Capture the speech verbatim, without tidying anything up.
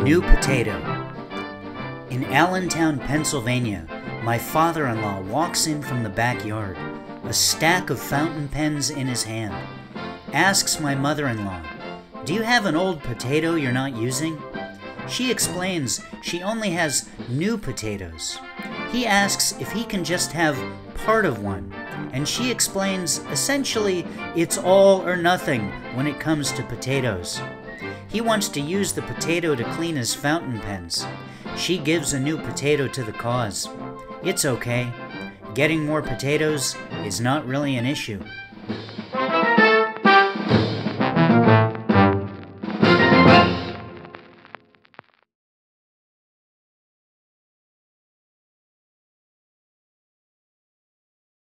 New potato. In Allentown, Pennsylvania, my father-in-law walks in from the backyard, a stack of fountain pens in his hand. Asks my mother-in-law, "Do you have an old potato you're not using?" She explains she only has new potatoes. He asks if he can just have part of one, and she explains essentially it's all or nothing when it comes to potatoes. He wants to use the potato to clean his fountain pens. She gives a new potato to the cause. It's okay. Getting more potatoes is not really an issue.